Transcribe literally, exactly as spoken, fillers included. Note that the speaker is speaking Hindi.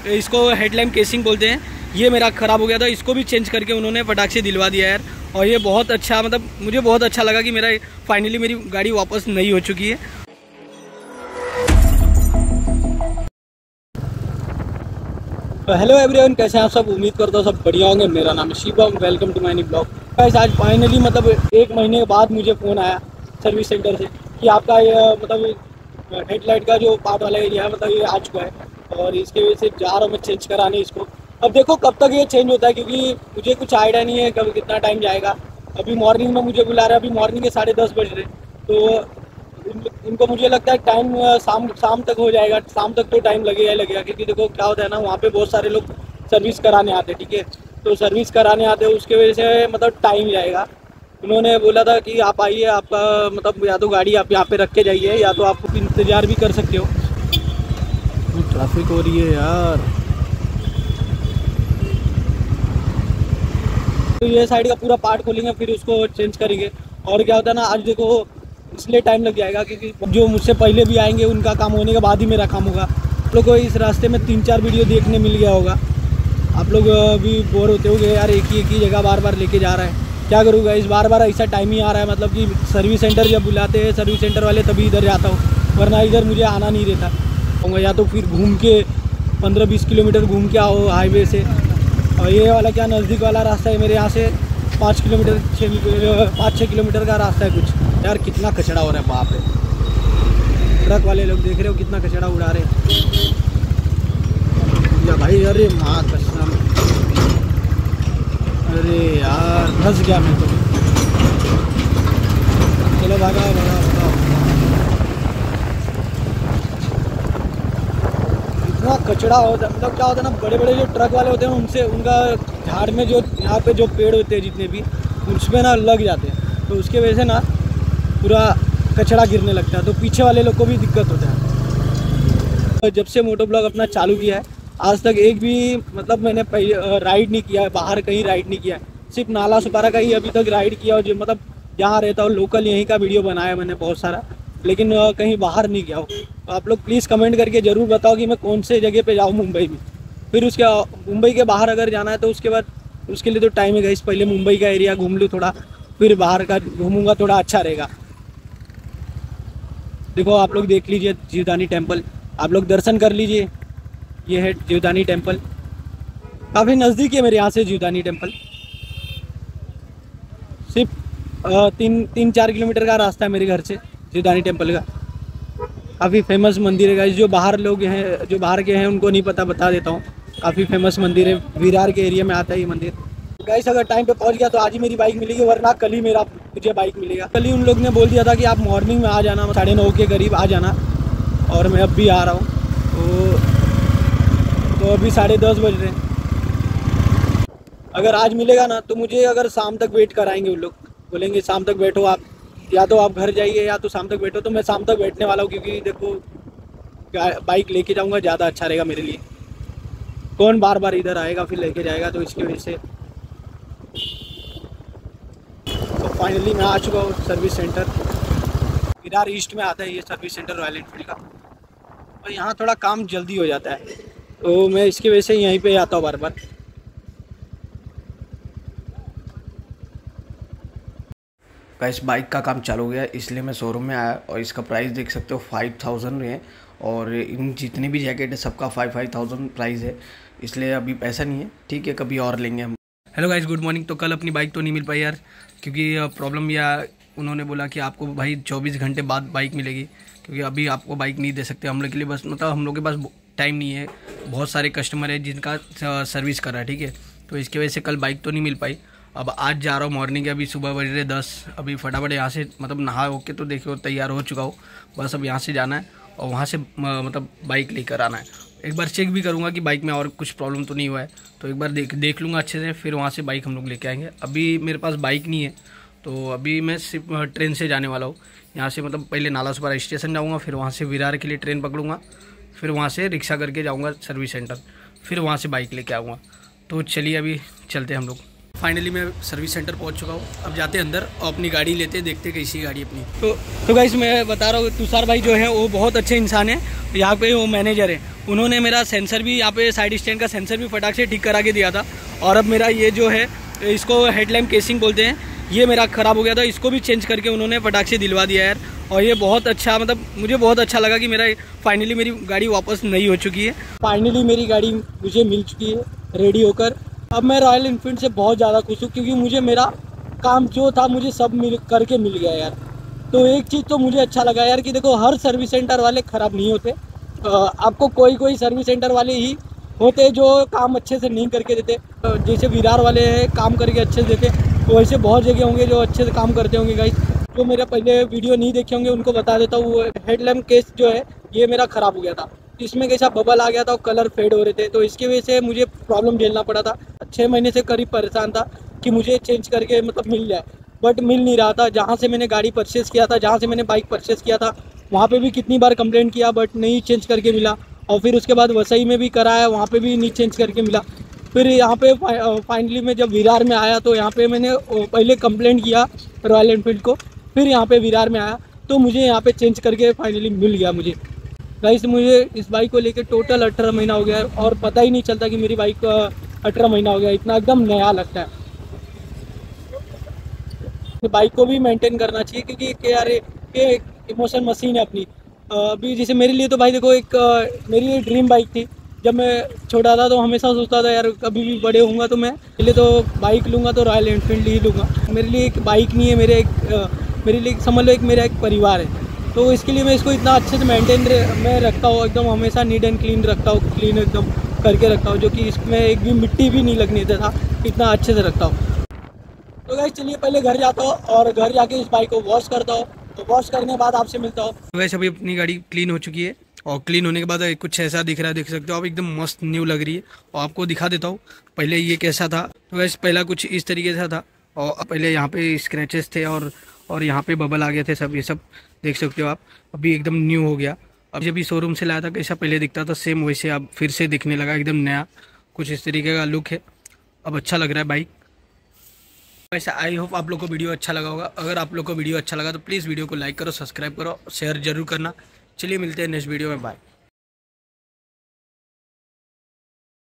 इसको हेडलैम्प केसिंग बोलते हैं, ये मेरा ख़राब हो गया था, इसको भी चेंज करके उन्होंने फटाक से दिलवा दिया यार। और ये बहुत अच्छा, मतलब मुझे बहुत अच्छा लगा कि मेरा फाइनली मेरी गाड़ी वापस नई हो चुकी है। हेलो एवरीवन, कैसे हैं आप सब? उम्मीद करता हूँ सब बढ़िया होंगे। मेरा नाम है Shivam, welcome to my new blog. Guys आज फाइनली मतलब एक महीने के बाद मुझे फ़ोन आया सर्विस सेंटर से कि आपका ये मतलब हेडलाइट का जो पार्ट वाला एरिया है मतलब ये आ चुका है, और इसके वजह से जा रहा हूँ मैं चेंज कराने इसको। अब देखो कब तक ये चेंज होता है, क्योंकि मुझे कुछ आइडिया नहीं है कब कितना टाइम जाएगा। अभी मॉर्निंग में मुझे बुला रहे हैं, अभी मॉर्निंग के साढ़े दस बज रहे, तो इनको मुझे लगता है टाइम शाम शाम तक हो जाएगा। शाम तक तो टाइम लगेगा ही लगेगा, क्योंकि देखो क्या होता है ना, वहाँ पे बहुत सारे लोग सर्विस कराने आते हैं, ठीक है। तो सर्विस कराने आते हैं, उसके वजह से मतलब टाइम जाएगा। उन्होंने बोला था कि आप आइए, आपका मतलब या तो गाड़ी आप यहाँ पे रख के जाइए या तो आप इंतज़ार भी कर सकते हो। ट्रैफिक हो रही है यार। तो ये साइड का पूरा पार्ट खोलेंगे, फिर उसको चेंज करेंगे। और क्या होता है ना, आज देखो इसलिए टाइम लग जाएगा क्योंकि जो मुझसे पहले भी आएंगे उनका काम होने के बाद ही मेरा काम होगा। आप लोग को इस रास्ते में तीन चार वीडियो देखने मिल गया होगा। आप लोग भी बोर होते होंगे यार, एक ही एक ही जगह बार बार लेके जा रहा है, क्या करूँगा। इस बार बार ऐसा टाइम ही आ रहा है, मतलब कि सर्विस सेंटर जब बुलाते हैं सर्विस सेंटर वाले तभी इधर जाता हूँ, वरना इधर मुझे आना नहीं रहता। या तो फिर घूम के पंद्रह बीस किलोमीटर घूम के आओ हाईवे से। और ये वाला क्या नज़दीक वाला रास्ता है, मेरे यहाँ से पाँच किलोमीटर छः पाँच छः किलोमीटर का रास्ता है कुछ। यार कितना कचरा हो रहा है बाप रे। ट्रक वाले लोग देख रहे हो कितना कचरा उड़ा रहे हैं या भाई। अरे माँ कसम, अरे यार फंस गया मैं तो। चलो भागा भागा भागा। इतना कचरा होता है, मतलब क्या होता है ना, बड़े बड़े जो ट्रक वाले होते हैं उनसे उनका झाड़ में जो यहाँ पे जो पेड़ होते हैं जितने भी उसमें ना लग जाते हैं, तो उसके वजह से ना पूरा कचरा गिरने लगता है, तो पीछे वाले लोग को भी दिक्कत होता है। जब से मोटो ब्लॉग अपना चालू किया है आज तक एक भी मतलब मैंने राइड नहीं किया है, बाहर कहीं राइड नहीं किया है। सिर्फ नाला सुपारा का ही अभी तक राइड किया, और जो मतलब जहाँ रहता हूँ लोकल यहीं का वीडियो बनाया मैंने बहुत सारा, लेकिन कहीं बाहर नहीं गया हो। तो आप लोग प्लीज़ कमेंट करके ज़रूर बताओ कि मैं कौन से जगह पे जाऊँ मुंबई में। फिर उसके मुंबई के बाहर अगर जाना है तो उसके बाद उसके लिए तो टाइम है गाइस, पहले मुंबई का एरिया घूम लूँ थोड़ा, फिर बाहर का घूमूंगा, थोड़ा अच्छा रहेगा। देखो आप लोग देख लीजिए जीवदानी टेम्पल, आप लोग दर्शन कर लीजिए। ये है जीवदानी टेम्पल, काफ़ी नज़दीक है मेरे यहाँ से जीवदानी टेम्पल। सिर्फ तीन तीन चार किलोमीटर का रास्ता है मेरे घर से जीवदानी टेम्पल का। काफ़ी फेमस मंदिर है गाइस, जो बाहर लोग हैं जो बाहर के हैं उनको नहीं पता, बता देता हूँ। काफ़ी फेमस मंदिर है, विरार के एरिया में आता है ये मंदिर। गाइस अगर टाइम पे पहुँच गया तो आज ही मेरी बाइक मिलेगी, वरना कल ही मेरा मुझे बाइक मिलेगा। कल ही उन लोग ने बोल दिया था कि आप मॉर्निंग में आ जाना, साढ़े नौ के करीब आ जाना, और मैं अब भी आ रहा हूँ। तो तो अभी साढ़े दस बज रहे हैं। अगर आज मिलेगा ना तो मुझे अगर शाम तक वेट कराएंगे उन लोग, बोलेंगे शाम तक बैठो आप, या तो आप घर जाइए या तो शाम तक बैठो। तो मैं शाम तक बैठने वाला हूँ, क्योंकि देखो बाइक लेके जाऊँगा ज़्यादा अच्छा रहेगा मेरे लिए। कौन बार बार इधर आएगा फिर लेके जाएगा, तो इसकी वजह से। तो फाइनली मैं आ चुका हूँ सर्विस सेंटर। विरार ईस्ट में आता है ये सर्विस सेंटर रॉयल एनफील्ड का, और यहाँ थोड़ा काम जल्दी हो जाता है, तो मैं इसकी वजह से यहीं पे आता हूँ बार बार। गाइस बाइक का काम चालू हो गया, इसलिए मैं शोरूम में आया, और इसका प्राइस देख सकते हो फाइव थाउजेंड है, और इन जितनी भी जैकेट है सबका फाइव फाइव थाउजेंड प्राइस है, इसलिए अभी पैसा नहीं है, ठीक है कभी और लेंगे हम। Hello guys, good morning. तो कल अपनी बाइक तो नहीं मिल पाई यार, क्योंकि प्रॉब्लम या उन्होंने बोला कि आपको भाई चौबीस घंटे बाद बाइक मिलेगी, क्योंकि अभी आपको बाइक नहीं दे सकते हम लोग के लिए, बस मतलब हम लोग के पास टाइम नहीं है, बहुत सारे कस्टमर है जिनका सर्विस कर रहा है, ठीक है। तो इसकी वजह से कल बाइक तो नहीं मिल पाई। अब आज जा रहा हूँ मॉर्निंग, अभी सुबह बज रहे दस, अभी फटाफट यहाँ से मतलब नहा होके तो देखो तैयार हो चुका हूँ, बस अब यहाँ से जाना है और वहाँ से मतलब बाइक लेकर आना है। एक बार चेक भी करूँगा कि बाइक में और कुछ प्रॉब्लम तो नहीं हुआ है, तो एक बार देख देख लूँगा अच्छे से, फिर वहाँ से बाइक हम लोग लेके आएंगे। अभी मेरे पास बाइक नहीं है, तो अभी मैं सिर्फ ट्रेन से जाने वाला हूँ। यहाँ से मतलब पहले नाला सुपारा स्टेशन जाऊँगा, फिर वहाँ से विरार के लिए ट्रेन पकड़ूँगा, फिर वहाँ से रिक्शा करके जाऊँगा सर्विस सेंटर, फिर वहाँ से बाइक लेके आऊँगा। तो चलिए अभी चलते हैं हम लोग। फाइनली मैं सर्विस सेंटर पहुंच चुका हूं। अब जाते हैं अंदर और अपनी गाड़ी लेते हैं, देखते हैं कैसी गाड़ी अपनी। तो तो गाइस मैं बता रहा हूँ, तुषार भाई जो है वो बहुत अच्छे इंसान है। यहाँ पे वो मैनेजर है, उन्होंने मेरा सेंसर भी यहाँ पे साइड स्टैंड का सेंसर भी फटाक से ठीक करा के दिया था। और अब मेरा ये जो है, इसको हेडलैम्प केसिंग बोलते हैं, ये मेरा ख़राब हो गया था, इसको भी चेंज करके उन्होंने फटाक से दिलवा दिया यार। और ये बहुत अच्छा, मतलब मुझे बहुत अच्छा लगा कि मेरा फाइनली मेरी गाड़ी वापस नई हो चुकी है। फाइनली मेरी गाड़ी मुझे मिल चुकी है रेडी होकर। अब मैं रॉयल इनफील्ड से बहुत ज़्यादा खुश हूँ, क्योंकि मुझे मेरा काम जो था मुझे सब मिल करके मिल गया यार। तो एक चीज़ तो मुझे अच्छा लगा यार कि देखो, हर सर्विस सेंटर वाले ख़राब नहीं होते। आपको कोई कोई सर्विस सेंटर वाले ही होते जो काम अच्छे से नहीं करके देते। जैसे विरार वाले हैं काम करके अच्छे से देते, तो वैसे बहुत जगह होंगे जो अच्छे से काम करते होंगे गाइस। जो मेरा पहले वीडियो नहीं देखे होंगे उनको बता देता हूँ, वो हेडलैम्प केस जो है ये मेरा ख़राब हो गया था। इसमें कैसा बबल आ गया था और कलर फेड हो रहे थे, तो इसकी वजह से मुझे प्रॉब्लम झेलना पड़ा था। छः महीने से करीब परेशान था कि मुझे चेंज करके मतलब मिल जाए, बट मिल नहीं रहा था। जहाँ से मैंने गाड़ी परचेज़ किया था, जहाँ से मैंने बाइक परचेज़ किया था, वहाँ पे भी कितनी बार कंप्लेंट किया बट नहीं चेंज करके मिला। और फिर उसके बाद वसई में भी कराया, वहाँ पे भी नहीं चेंज करके मिला। फिर यहाँ पे फाइनली मैं जब विरार में आया तो यहाँ पे मैंने पहले कंप्लेंट किया रॉयल एनफील्ड को, फिर यहाँ पे विरार में आया तो मुझे यहाँ पे चेंज करके फाइनली मिल गया मुझे। गाइस मुझे इस बाइक को लेके टोटल अठारह महीना हो गया है और पता ही नहीं चलता कि मेरी बाइक अठारह महीना हो गया, इतना एकदम नया लगता है। बाइक को भी मेंटेन करना चाहिए, क्योंकि यार ये इमोशन मशीन है अपनी। अभी जैसे मेरे लिए तो भाई देखो, एक मेरी एक ड्रीम बाइक थी। जब मैं छोटा था तो हमेशा सोचता था यार कभी भी बड़े होऊंगा तो मैं पहले तो बाइक लूँगा तो रॉयल एनफील्ड ही लूँगा। मेरे लिए एक बाइक नहीं है, मेरे एक मेरे लिए समझ लो एक मेरा एक परिवार है। तो इसके लिए मैं इसको इतना अच्छे से मेंटेन मैं रखता हूँ, एकदम हमेशा नीट एंड क्लीन रखता हूँ, क्लीन एकदम करके रखता हूँ, जो कि इसमें एक भी मिट्टी भी नहीं लगने देता, इतना अच्छे से रखता हूँ। तो गाइस चलिए पहले घर जाता हूँ और घर जाके इस बाइक को वॉश करता हूँ, तो वॉश करने के बाद आपसे मिलता हूँ। तो वैसे अभी अपनी गाड़ी क्लीन हो चुकी है और क्लीन होने के बाद कुछ ऐसा दिख रहा है, देख सकते हो आप, एकदम मस्त न्यू लग रही है। और आपको दिखा देता हूँ पहले ये कैसा था। तो वैसे पहला कुछ इस तरीके से था और पहले यहाँ पे स्क्रैचेस थे और और यहाँ पे बबल आ गए थे, सब ये सब देख सकते हो आप। अभी एकदम न्यू हो गया। अब जब भी शोरूम से लाया था कैसा पहले दिखता था सेम, वैसे अब फिर से दिखने लगा एकदम नया, कुछ इस तरीके का लुक है। अब अच्छा लग रहा है बाइक। वैसे आई होप आप लोग को वीडियो अच्छा लगा होगा। अगर आप लोग को वीडियो अच्छा लगा तो प्लीज़ वीडियो को लाइक करो, सब्सक्राइब करो, शेयर जरूर करना। चलिए मिलते हैं नेक्स्ट वीडियो में, बाय।